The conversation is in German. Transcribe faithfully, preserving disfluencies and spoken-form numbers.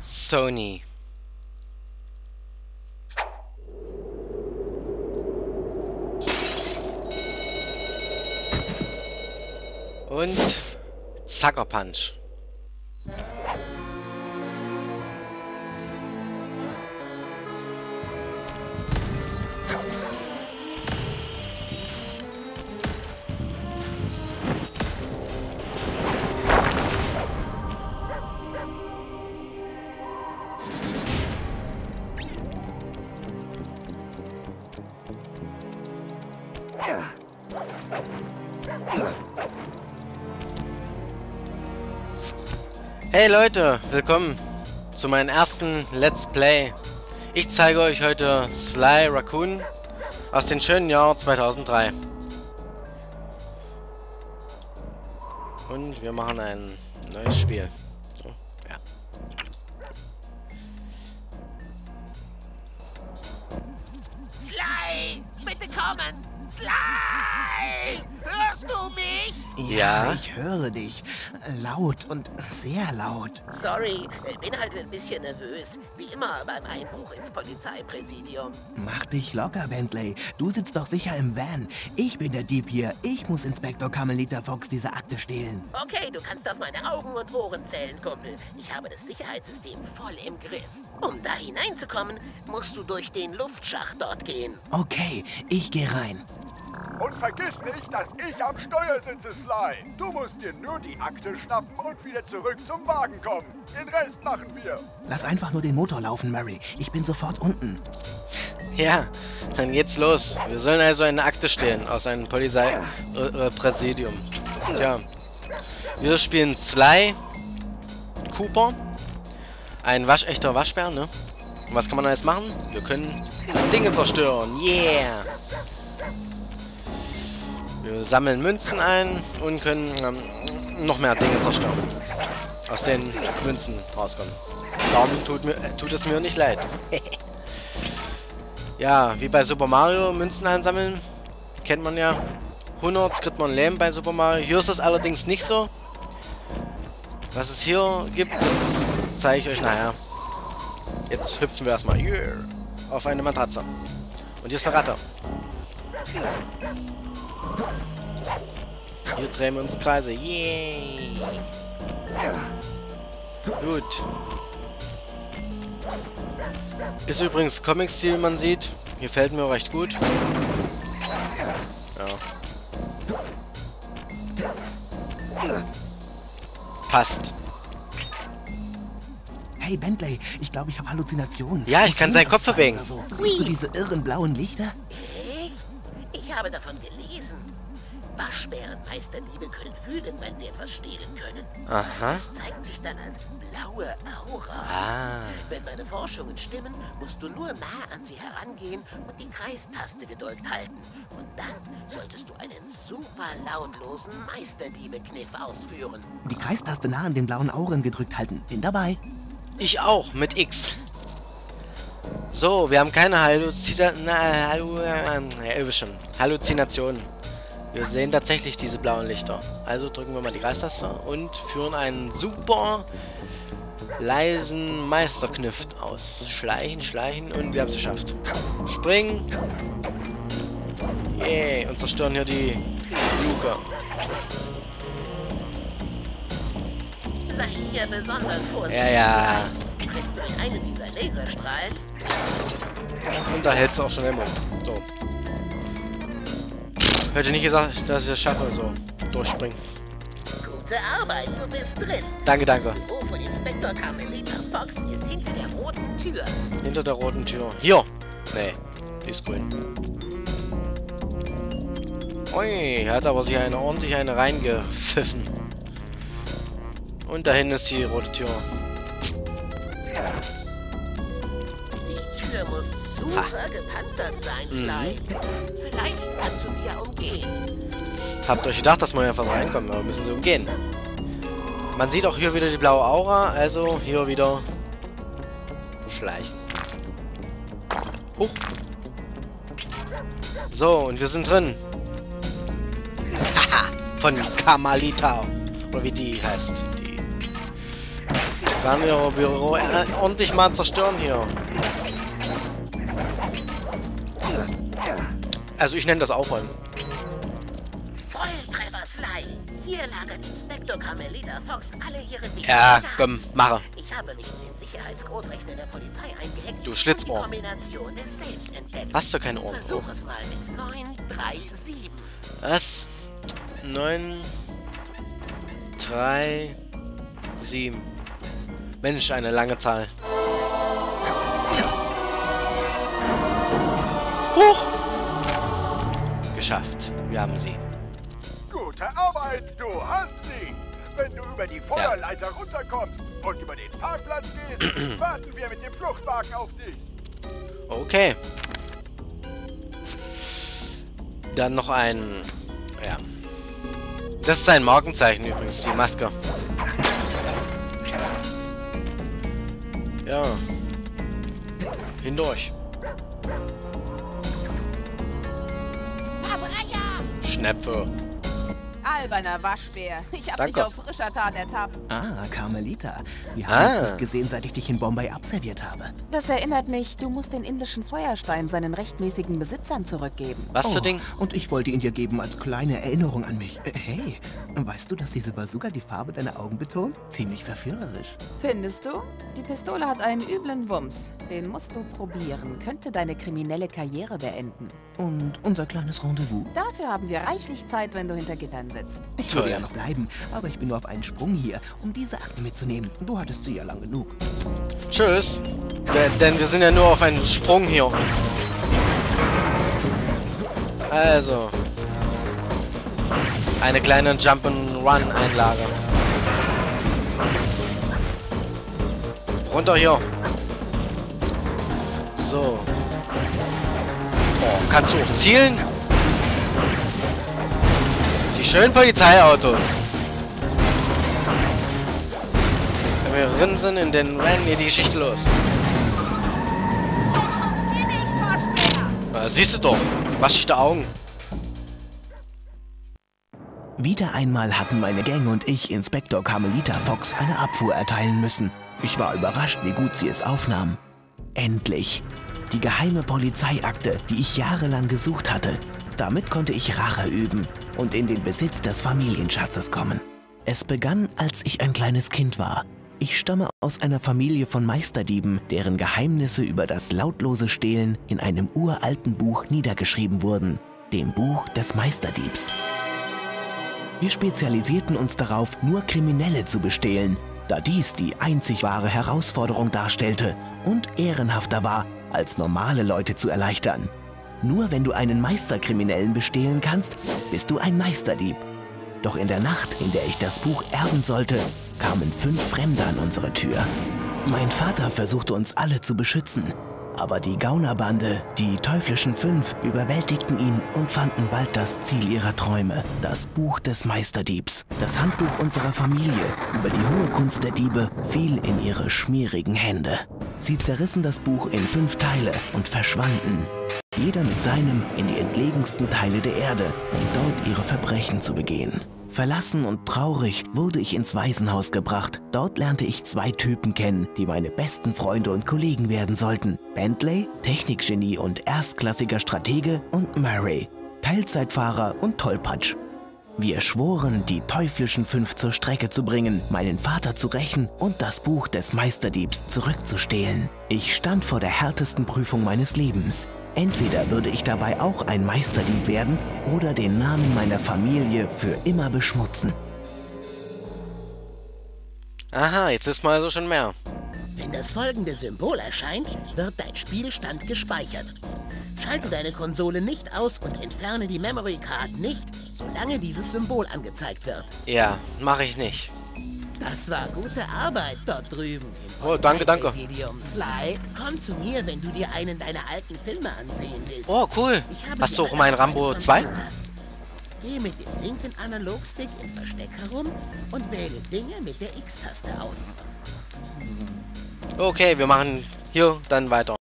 Sony. Und Sucker Punch. Hey Leute, willkommen zu meinem ersten Let's Play. Ich zeige euch heute Sly Raccoon aus dem schönen Jahr zweitausenddrei. Und wir machen ein neues Spiel. So, ja. Sly, bitte kommen! Sly! Hörst du mich? Ja. Ja, ich höre dich. Laut und sehr laut. Sorry, ich bin halt ein bisschen nervös. Wie immer beim Einbruch ins Polizeipräsidium. Mach dich locker, Bentley. Du sitzt doch sicher im Van. Ich bin der Dieb hier. Ich muss Inspektor Carmelita Fox diese Akte stehlen. Okay, du kannst auf meine Augen und Ohren zählen, Kumpel. Ich habe das Sicherheitssystem voll im Griff. Um da hineinzukommen, musst du durch den Luftschacht dort gehen. Okay, ich gehe rein. Und vergiss nicht, dass ich am Steuer sitze, Sly. Du musst dir nur die Akte schnappen und wieder zurück zum Wagen kommen. Den Rest machen wir. Lass einfach nur den Motor laufen, Murray. Ich bin sofort unten. Ja, dann geht's los. Wir sollen also eine Akte stehlen aus einem Polizeipräsidium. Tja, wir spielen Sly Cooper, ein waschechter Waschbär, ne? Und was kann man alles machen? Wir können Dinge zerstören. Yeah! Wir sammeln Münzen ein und können ähm, noch mehr Dinge zerstören. Aus den Münzen rauskommen. Darum tut, mir, äh, tut es mir nicht leid. Ja, wie bei Super Mario, Münzen einsammeln. Kennt man ja. hundert kriegt man Leben bei Super Mario. Hier ist das allerdings nicht so. Was es hier gibt, das zeige ich euch nachher. Jetzt hüpfen wir erstmal yeah, auf eine Matratze. Und hier ist eine Ratte. Hier drehen wir uns Kreise. Yay! Gut. Ist übrigens Comic-Stil, wie man sieht. Gefällt mir recht gut. Ja. Passt. Hey, Bentley, ich glaube, ich habe Halluzinationen. Ja, ich Muss kann seinen Kopf sein bewegen. oder So. Siehst du diese irren blauen Lichter? Echt? Ich habe davon gelesen. Waschbären Meisterdiebe können fühlen, wenn sie etwas stehlen können. Aha. Das zeigt sich dann als blaue Aura. Ah. Wenn meine Forschungen stimmen, musst du nur nah an sie herangehen und die Kreistaste gedrückt halten. Und dann solltest du einen super lautlosen Meisterdiebe-Kniff ausführen. Die Kreistaste nah an den blauen Auren gedrückt halten. Bin dabei. Ich auch, mit X. So, wir haben keine Halluzina na, Hallu äh, schon. Halluzinationen. Wir sehen tatsächlich diese blauen Lichter. Also drücken wir mal die Kreistaste und führen einen super leisen Meisterkniff aus. Schleichen, schleichen und wir haben es geschafft. Springen. Yeah, und zerstören hier die Luke. Sei hier besonders vorsichtig. Ja, ja. Trittst du in einen dieser Laserstrahlen? Und da hältst du auch schon den Mund. So. Hätte nicht gesagt, dass ich das schaffe, so durchspringen. Gute Arbeit, du bist drin. Danke, danke. Das Büro von Inspektor Carmelita Fox ist hinter der roten Tür. Hinter der roten Tür. Hier! Nee, die ist grün. Ui, er hat aber sich eine ordentlich eine reingepfiffen. Und dahin ist die rote Tür. Die Tür muss super gepanzert sein, Mhm. Sly. Vielleicht kannst du sie ja umgehen. Habt euch gedacht, dass wir hier fast reinkommen, aber müssen sie umgehen. Man sieht auch hier wieder die blaue Aura, also hier wieder schleichen. Huch. So, und wir sind drin. Haha, von Carmelita. Oder wie die heißt. Die Werden wir ihr Büro äh, ordentlich mal zerstören hier. Also ich nenne das Aufräumen. Volltreffer, Sly. Hier lagert Inspektor Carmelita Fox alle ihre wichtigen Ja, Daten. komm, mache. Ich habe mich in den Sicherheitsgroßrechner der Polizei eingehackt. Du Schlitzohr. und die Kombination des Safes entdeckt. Hast du keine Ohren? Versuch es mal mit neun drei sieben. Was? neun, drei, sieben. Mensch, eine lange Zahl. Huch! Geschafft. Wir haben sie. Gute Arbeit, du hast sie. Wenn du über die Feuerleiter runterkommst und über den Parkplatz gehst, warten wir mit dem Fluchtwagen auf dich. Okay. Dann noch ein... Ja. Das ist ein Markenzeichen übrigens, die Maske. Ja. Hindurch. Schnepfe. Alberner Waschbär. Ich hab Danke. dich auf frischer Tat ertappt. Ah, Carmelita. Wir Ah. haben uns nicht gesehen, seit ich dich in Bombay abserviert habe. Das erinnert mich, du musst den indischen Feuerstein seinen rechtmäßigen Besitzern zurückgeben. Was für Oh, Ding? und ich wollte ihn dir geben als kleine Erinnerung an mich. Äh, hey, weißt du, dass diese Bazooka die Farbe deiner Augen betont? Ziemlich verführerisch. Findest du? Die Pistole hat einen üblen Wumms. Den musst du probieren. Könnte deine kriminelle Karriere beenden. Und unser kleines Rendezvous? Dafür haben wir reichlich Zeit, wenn du hinter Gittern sitzt. Ich Toll. würde ja noch bleiben, aber ich bin nur auf einen Sprung hier, um diese Akte mitzunehmen. Du hattest sie ja lang genug. Tschüss. Ja, denn wir sind ja nur auf einen Sprung hier. Also. Eine kleine Jump'n'Run-Einlage. Runter hier. So. Oh, kannst du auch zielen? Die schönen Polizeiautos. Wenn wir drin sind in den Rennen, geht die Geschichte los. Na, siehst du doch. Wasch dich die Augen. Wieder einmal hatten meine Gang und ich Inspektor Carmelita Fox eine Abfuhr erteilen müssen. Ich war überrascht, wie gut sie es aufnahm. Endlich! Die geheime Polizeiakte, die ich jahrelang gesucht hatte. Damit konnte ich Rache üben und in den Besitz des Familienschatzes kommen. Es begann, als ich ein kleines Kind war. Ich stamme aus einer Familie von Meisterdieben, deren Geheimnisse über das lautlose Stehlen in einem uralten Buch niedergeschrieben wurden. Dem Buch des Meisterdiebs. Wir spezialisierten uns darauf, nur Kriminelle zu bestehlen, da dies die einzig wahre Herausforderung darstellte und ehrenhafter war, als normale Leute zu erleichtern. Nur wenn du einen Meisterkriminellen bestehlen kannst, bist du ein Meisterdieb. Doch in der Nacht, in der ich das Buch erben sollte, kamen fünf Fremde an unsere Tür. Mein Vater versuchte uns alle zu beschützen, aber die Gaunerbande, die Teuflischen Fünf, überwältigten ihn und fanden bald das Ziel ihrer Träume, das Buch des Meisterdiebs. Das Handbuch unserer Familie über die hohe Kunst der Diebe fiel in ihre schmierigen Hände. Sie zerrissen das Buch in fünf Teile und verschwanden, jeder mit seinem in die entlegensten Teile der Erde, um dort ihre Verbrechen zu begehen. Verlassen und traurig wurde ich ins Waisenhaus gebracht. Dort lernte ich zwei Typen kennen, die meine besten Freunde und Kollegen werden sollten. Bentley, Technikgenie und erstklassiger Stratege, und Murray, Teilzeitfahrer und Tollpatsch. Wir schworen, die Teuflischen Fünf zur Strecke zu bringen, meinen Vater zu rächen und das Buch des Meisterdiebs zurückzustehlen. Ich stand vor der härtesten Prüfung meines Lebens. Entweder würde ich dabei auch ein Meisterdieb werden oder den Namen meiner Familie für immer beschmutzen. Aha, jetzt ist mal so schon mehr. Wenn das folgende Symbol erscheint, wird dein Spielstand gespeichert. Schalte deine Konsole nicht aus und entferne die Memory Card nicht, solange dieses Symbol angezeigt wird. Ja, mache ich nicht. Das war gute Arbeit dort drüben im Oh, danke, danke. Präsidium. Sly, komm zu mir, wenn du dir einen deiner alten Filme ansehen willst. Oh, cool. Ich habe Hast du sie auch mein alle auf Rambo meinem zwei? Computer. Geh mit dem linken Analogstick im Versteck herum und wähle Dinge mit der X-Taste aus. Okay, wir machen hier dann weiter.